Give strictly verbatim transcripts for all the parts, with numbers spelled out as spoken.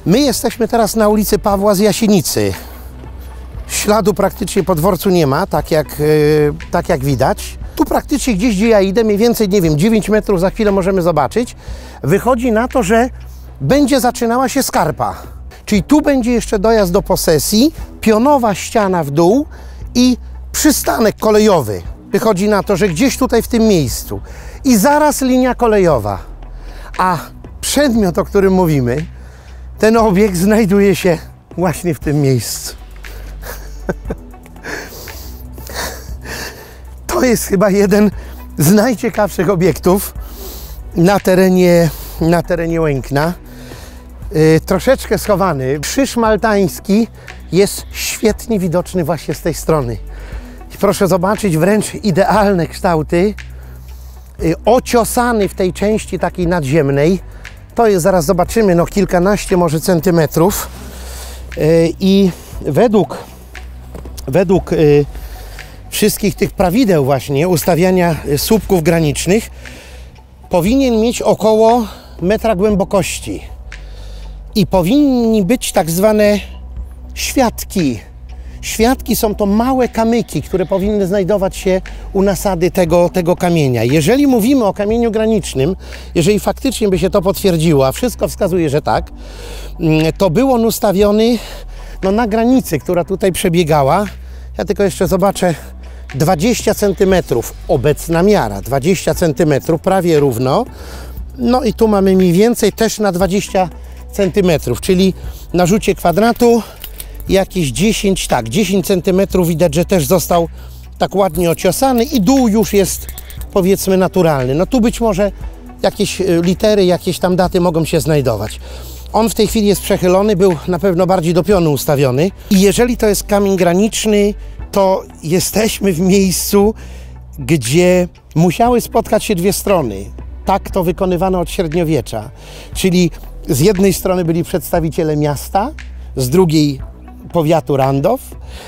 My jesteśmy teraz na ulicy Pawła z Jasienicy. Śladu praktycznie po dworcu nie ma, tak jak, yy, tak jak widać. Tu praktycznie gdzieś, gdzie ja idę, mniej więcej, nie wiem, dziewięć metrów, za chwilę możemy zobaczyć, wychodzi na to, że będzie zaczynała się skarpa. Czyli tu będzie jeszcze dojazd do posesji, pionowa ściana w dół i przystanek kolejowy. Wychodzi na to, że gdzieś tutaj w tym miejscu. I zaraz linia kolejowa. A przedmiot, o którym mówimy, ten obiekt znajduje się właśnie w tym miejscu. To jest chyba jeden z najciekawszych obiektów na terenie, na terenie Łękna. Yy, troszeczkę schowany. Krzyż maltański jest świetnie widoczny właśnie z tej strony. I proszę zobaczyć, wręcz idealne kształty. Yy, ociosany w tej części takiej nadziemnej. To jest, zaraz zobaczymy, no kilkanaście może centymetrów. Yy, I według, według yy, wszystkich tych prawideł właśnie ustawiania słupków granicznych powinien mieć około metra głębokości. I powinni być tak zwane światki. Światki są to małe kamyki, które powinny znajdować się u nasady tego, tego kamienia. Jeżeli mówimy o kamieniu granicznym, jeżeli faktycznie by się to potwierdziło, a wszystko wskazuje, że tak, to był on ustawiony no, na granicy, która tutaj przebiegała. Ja tylko jeszcze zobaczę, dwadzieścia centymetrów, obecna miara, dwadzieścia centymetrów, prawie równo. No i tu mamy mniej więcej też na dwadzieścia centymetrów, czyli na rzucie kwadratu jakieś dziesięć, tak, dziesięć centymetrów widać, że też został tak ładnie ociosany i dół już jest, powiedzmy, naturalny. No tu być może jakieś litery, jakieś tam daty mogą się znajdować. On w tej chwili jest przechylony, był na pewno bardziej do pionu ustawiony. I jeżeli to jest kamień graniczny, to jesteśmy w miejscu, gdzie musiały spotkać się dwie strony. Tak to wykonywano od średniowiecza. Czyli z jednej strony byli przedstawiciele miasta, z drugiej powiatu Randow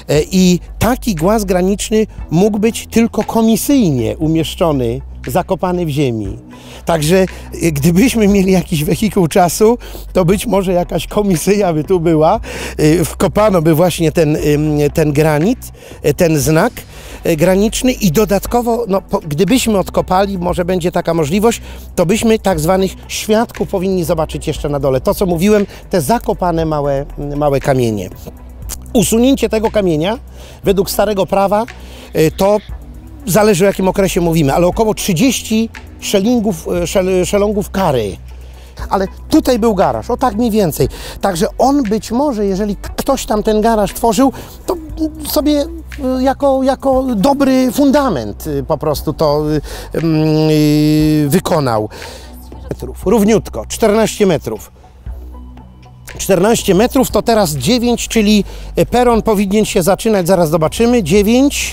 i taki głaz graniczny mógł być tylko komisyjnie umieszczony, zakopany w ziemi. Także gdybyśmy mieli jakiś wehikuł czasu, to być może jakaś komisyja by tu była, wkopano by właśnie ten, ten granit, ten znak graniczny i dodatkowo, no, po, gdybyśmy odkopali, może będzie taka możliwość, to byśmy tak zwanych świadków powinni zobaczyć jeszcze na dole. To, co mówiłem, te zakopane małe, małe kamienie. Usunięcie tego kamienia według starego prawa to zależy, o jakim okresie mówimy, ale około trzydzieści szelingów, szel, szelongów kary. Ale tutaj był garaż, o tak mniej więcej. Także on być może, jeżeli ktoś tam ten garaż tworzył, to sobie jako, jako dobry fundament po prostu to yy, wykonał. Równiutko, czternaście metrów. czternaście metrów to teraz dziewięć, czyli peron powinien się zaczynać, zaraz zobaczymy, dziewięć,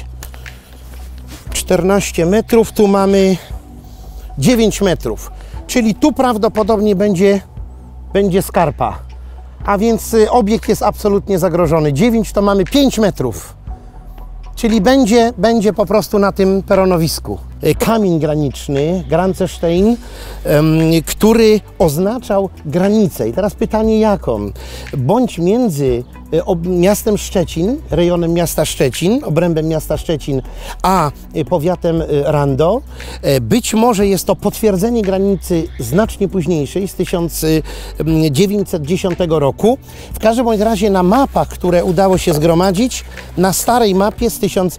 czternaście metrów, tu mamy dziewięć metrów, czyli tu prawdopodobnie będzie, będzie skarpa, a więc obiekt jest absolutnie zagrożony. dziewięć to mamy pięć metrów, czyli będzie, będzie po prostu na tym peronowisku. Kamień graniczny, Granzestein, który oznaczał granicę. I teraz pytanie jaką? Bądź między miastem Szczecin, rejonem miasta Szczecin, obrębem miasta Szczecin, a powiatem Randow. Być może jest to potwierdzenie granicy znacznie późniejszej, z tysiąc dziewięćset dziesiątego roku. W każdym bądź razie na mapach, które udało się zgromadzić, na starej mapie z tysiąc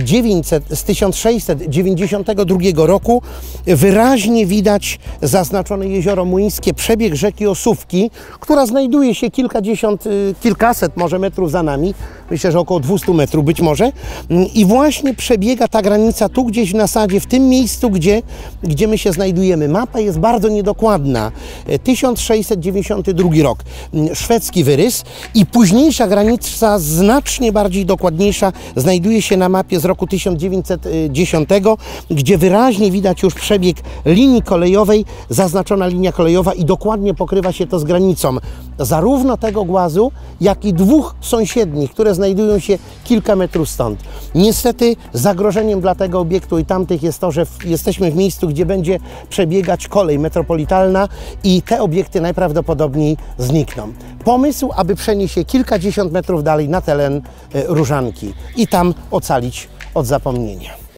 sześćset dziewięćdziesiątego drugiego roku wyraźnie widać zaznaczone jezioro Młyńskie, przebieg rzeki Osówki, która znajduje się kilkadziesiąt, kilkaset może metrów za nami, myślę, że około dwieście metrów być może, i właśnie przebiega ta granica tu gdzieś w nasadzie, w tym miejscu, gdzie, gdzie my się znajdujemy. Mapa jest bardzo niedokładna. tysiąc sześćset dziewięćdziesiąty drugi rok, szwedzki wyrys, i późniejsza granica, znacznie bardziej dokładniejsza, znajduje się na mapie z roku tysiąc dziewięćset dziesiątego, gdzie wyraźnie widać już przebieg linii kolejowej, zaznaczona linia kolejowa i dokładnie pokrywa się to z granicą zarówno tego głazu, jak i dwóch sąsiednich, które znajdują się kilka metrów stąd. Niestety zagrożeniem dla tego obiektu i tamtych jest to, że w, jesteśmy w miejscu, gdzie będzie przebiegać kolej metropolitalna i te obiekty najprawdopodobniej znikną. Pomysł, aby przenieść się kilkadziesiąt metrów dalej na teren Różanki i tam ocalić od zapomnienia.